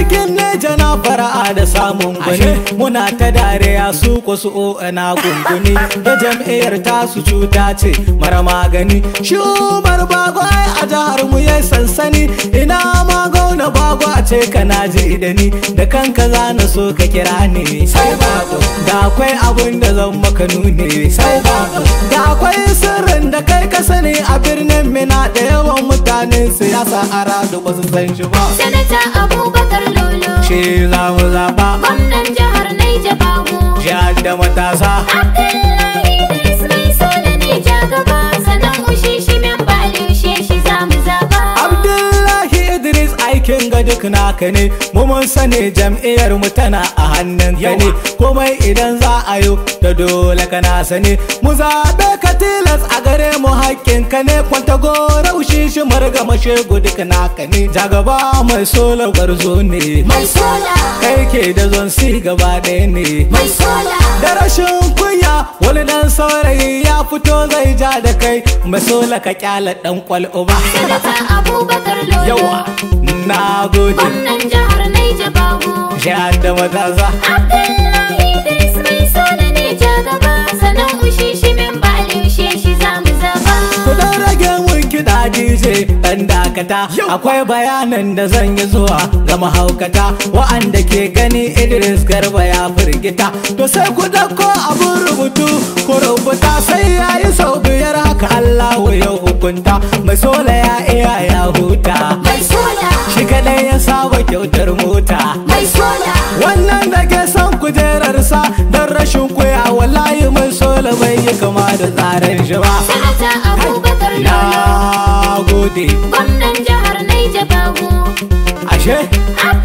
sarkin neja na fara'a da samun gwani muna ta dariya su ko su na gunguni da jam'iyyar tasu cuta ce mara magani shi Umar Bago a jihar mu yayi sansani ina ma gauna Bago a ce kana ji da ni da kanka zana so ka kira ni sai Bago da akwai abun da zan maka nuni sai Bago da akwai sirrin da kai ka sani a birnin Mina da yawan mutanen siyasa a radu ba su san shi ba. Sanata Abubakar Lolo shi za mu zaba gwamnan jihar Naija Bago jihar da matasa Abdullahi Idris mai sola ne jagaba sannan ushi shi memba Lushe shi za mu zaba. Abdullahi Idris aikin ga duk naka ne mu mun sani jam'iyyar mu tana a hannun ka ne komai idan za a yi da dole kana sani mu zaɓe ka tilas a gare mu haƙƙin ka ne kwanta gora ushi shi marga mashegu duk naka ne jagaba mai sola gwarzo ne Mai sola kai ke da zon si gaba ɗaya ne mai sola da rashin kunya wani dan saurayi ya fito zai ja da kai mai sola ka kyala dan kwal'o ba. Sanata Abubakar Lolo Yawa na gode gwamnan jihar Naija Bago jihar da matasa Abdullahi Idris mai sola ne jagaba sannan ushi shi memba Lushe shi za mu zaba. ku dan rage mun kiɗa DJ dan dakata akwai bayanan da zan yi zuwa ga mahaukata wa'anda ke gani Idris Garba ya firgita to sai ku dauko abun rubutu ku rubuta sai yayi sau biyar haka Allahu ya hukunta mai sola ya iya ya huta Mai sola shi kadai ya saba kyautar mota mai sola wannan da ke son kujerarsa don rashin kuya wallahi mai sola bai yi kama da tsarin shi ba. Sanata Abubakar Lolo Na gode gwamnan jihar Naija Bago ashe